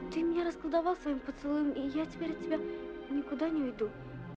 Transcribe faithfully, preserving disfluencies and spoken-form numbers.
Ты меня расколдовал своим поцелуем, и я теперь от тебя никуда не уйду.